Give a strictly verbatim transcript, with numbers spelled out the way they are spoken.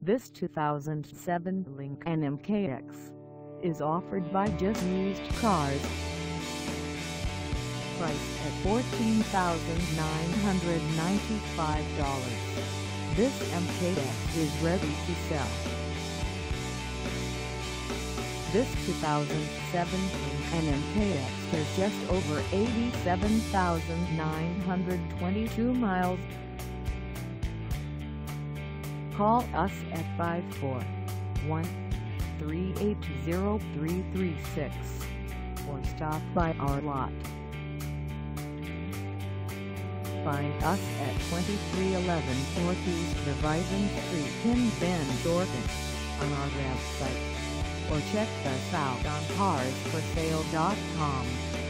This two thousand seven Lincoln M K X is offered by Just Used Cars. Priced at fourteen thousand nine hundred ninety-five dollars, this M K X is ready to sell. This two thousand seven Lincoln M K X has just over eighty-seven thousand nine hundred twenty-two miles. Call us at five four one, three eight zero, three three six or stop by our lot. Find us at twenty-three eleven Northeast Divison Street Bend, Oregon on our website, or check us out on cars for sale dot com.